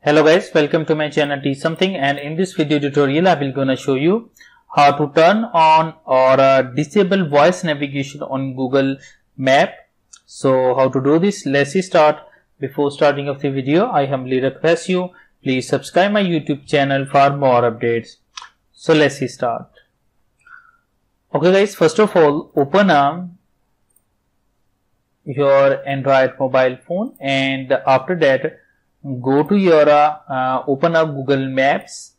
Hello guys, welcome to my channel Teach Something, and in this video tutorial I will gonna show you how to turn on or disable voice navigation on Google Map. So how to do this? Let's start. Before starting of the video, I humbly request you please subscribe my YouTube channel for more updates. So let's start. Okay guys, first of all open your Android mobile phone, and after that go to your open up Google Maps.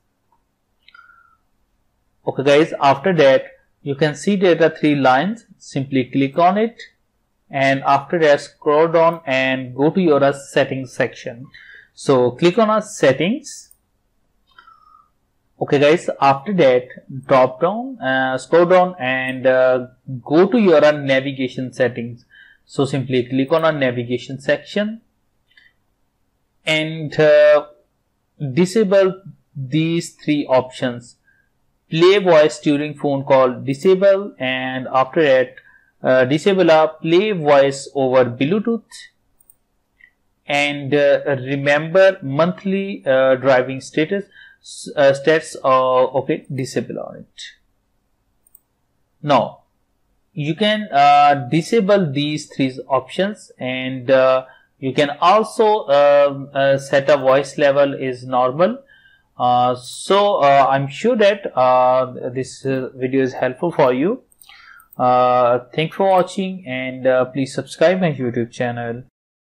Okay guys, after that you can see there are three lines. Simply click on it, and after that scroll down and go to your settings section. So click on settings. Okay guys, after that drop down, scroll down and go to your navigation settings. So simply click on navigation section and disable these three options. Play voice during phone call, disable, and after that disable play voice over Bluetooth, and remember monthly driving status stats. Okay, disable on it. Now you can disable these three options, and you can also set a voice level is normal. I'm sure that this video is helpful for you. Thanks for watching, and please subscribe my YouTube channel.